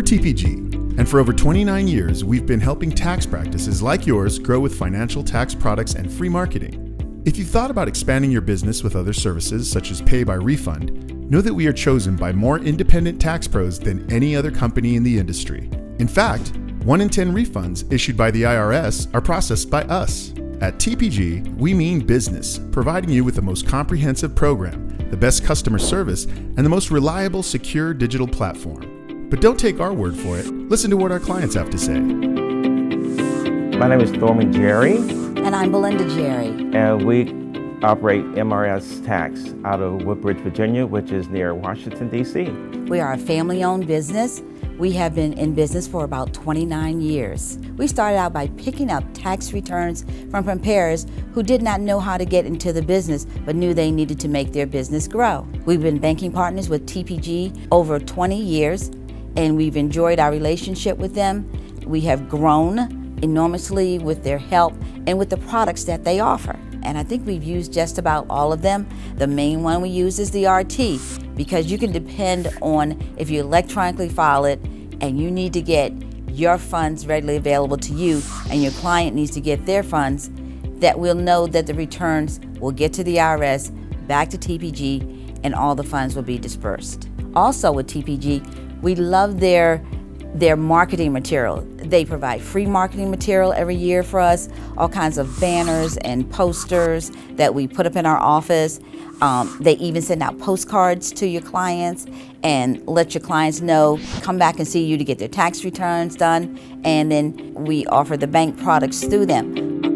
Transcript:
TPG, and for over 29 years, we've been helping tax practices like yours grow with financial tax products and free marketing. If you've thought about expanding your business with other services such as Pay by Refund, know that we are chosen by more independent tax pros than any other company in the industry. In fact, 1 in 10 refunds issued by the IRS are processed by us. At TPG, we mean business, providing you with the most comprehensive program, the best customer service, and the most reliable, secure digital platform. But don't take our word for it. Listen to what our clients have to say. My name is Thorman Jerry. And I'm Belinda Jerry. And we operate MRS Tax out of Woodbridge, Virginia, which is near Washington, D.C. We are a family-owned business. We have been in business for about 29 years. We started out by picking up tax returns from preparers who did not know how to get into the business but knew they needed to make their business grow. We've been banking partners with TPG over 20 years and we've enjoyed our relationship with them. We have grown enormously with their help and with the products that they offer. And I think we've used just about all of them. The main one we use is the RT because you can depend on if you electronically file it and you need to get your funds readily available to you and your client needs to get their funds, that we'll know that the returns will get to the IRS, back to TPG, and all the funds will be dispersed. Also with TPG, we love their marketing material. They provide free marketing material every year for us, all kinds of banners and posters that we put up in our office. They even send out postcards to your clients and let your clients know, come back and see you to get their tax returns done, and then we offer the bank products through them.